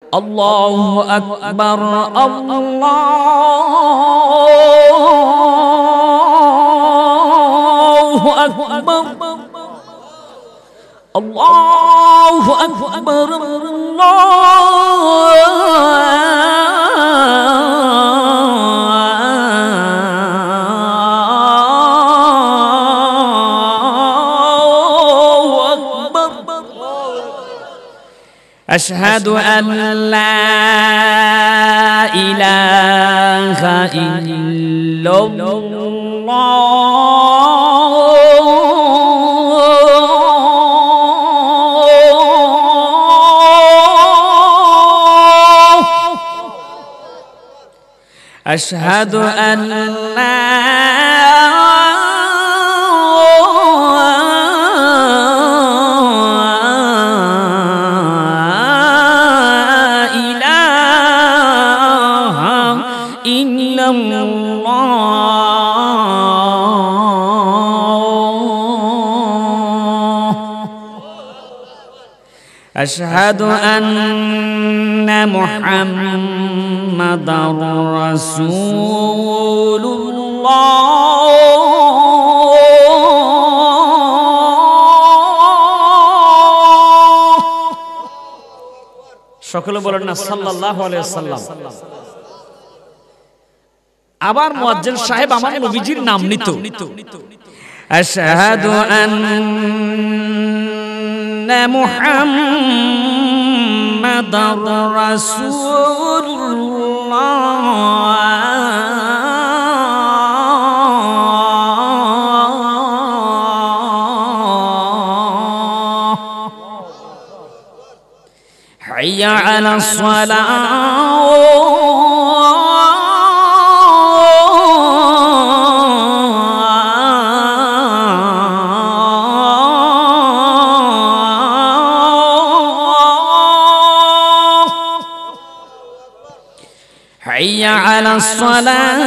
আল্লাহু আকবার আল্লাহু আকবার আল্লাহু আকবার أشهد أن لا إله إلا الله أشهد أن لا أشهد أن محمدًا رسول الله সকলে বলেন না সাল্লাল্লাহু আলাইহি ওয়াসাল্লাম। আবার মুয়াজ্জিন সাহেব আমার নবীজির নাম নিত। আশহাদু আন্না মুহাম্মাদার রাসূলুল্লাহ। হাইয়া আলাস সালাহ حي على الصلاة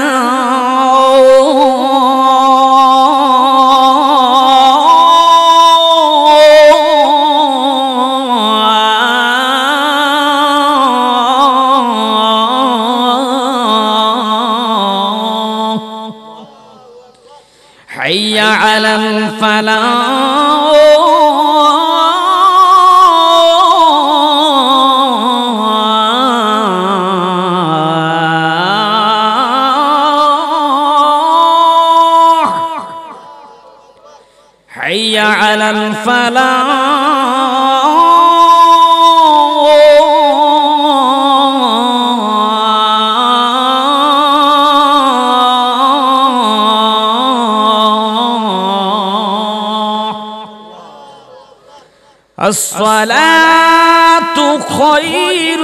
حي على الفلاح حي على الفلاح الصلاة خير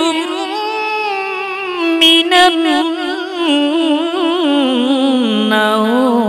من النوم